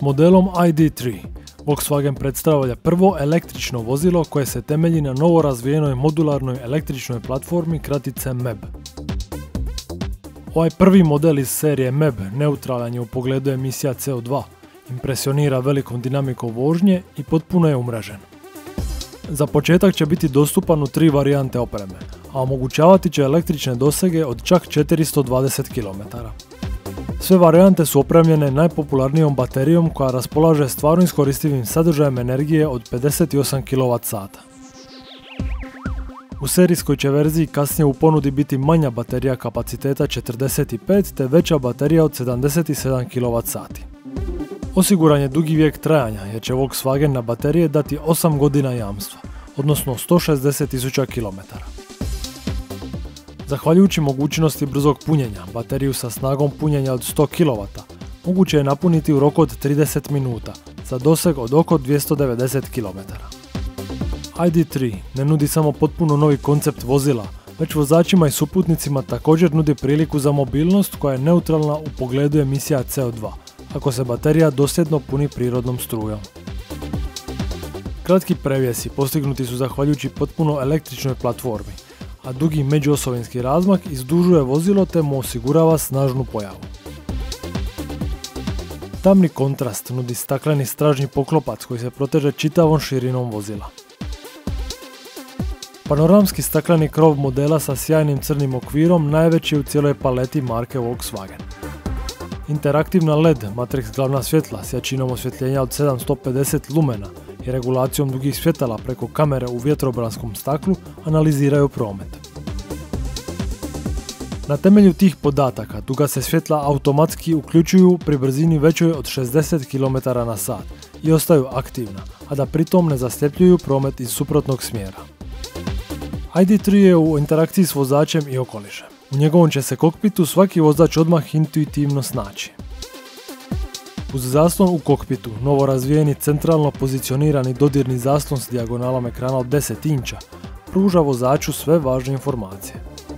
modelom ID.3 Volkswagen predstavlja prvo električno vozilo koje se temelji na novo razvijenoj modularnoj električnoj platformi kratice MEB. Ovaj prvi model iz serije MEB neutralan je u pogledu emisija CO2, impresionira velikom dinamikom vožnje i potpuno je umrežen. Za početak će biti dostupan u 3 varijante opreme, a omogućavati će električne dosege od čak 420 km. Sve varijante su opremljene najpopularnijom baterijom koja raspolaže stvarno iskoristivim sadržajem energije od 58 kWh. U serijskoj će verziji kasnije u ponudi biti manja baterija kapaciteta 45 te veća baterija od 77 kWh. Osiguran je dugi vijek trajanja jer će Volkswagen na baterije dati 8 godina jamstva, odnosno 160.000 km. Zahvaljujući mogućnosti brzog punjenja, bateriju sa snagom punjenja od 100 kW moguće je napuniti u roku od 30 minuta za doseg od oko 290 km. ID.3 ne nudi samo potpuno novi koncept vozila, već vozačima i suputnicima također nudi priliku za mobilnost koja je neutralna u pogledu emisija CO2, ako se baterija dosljedno puni prirodnom strujom. Kratki prevjesi postignuti su zahvaljujući potpuno električnoj platformi, a dugi međuosovinski razmak izdužuje vozilo te mu osigurava snažnu pojavu. Tamni kontrast nudi stakleni stražnji poklopac koji se proteže čitavom širinom vozila. Panoramski stakleni krov modela sa sjajnim crnim okvirom najveći je u cijeloj paleti marke Volkswagen. Interaktivna LED Matrix glavna svjetla s jačinom osvjetljenja od 750 lumena i regulacijom dugih svjetala preko kamere u vjetrobranskom staklu analiziraju promet. Na temelju tih podataka duga se svjetla automatski uključuju pri brzini većoj od 60 km/h i ostaju aktivna, a da pritom ne zasljepljuju promet iz suprotnog smjera. ID.3 je u interakciji s vozačem i okolišem. U njegovom će se kokpitu svaki vozač odmah intuitivno snaći. Uz zaslon u kokpitu, novo razvijeni centralno pozicionirani dodirni zaslon s dijagonalom ekrana od 10 inča pruža vozaču sve važne informacije.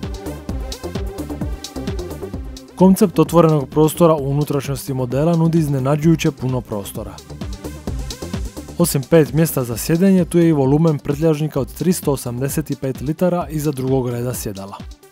Koncept otvorenog prostora u unutrašnjosti modela nudi iznenađujuće puno prostora. Osim 5 mjesta za sjedenje, tu je i volumen prtljažnika od 385 litara iza drugog reda sjedala.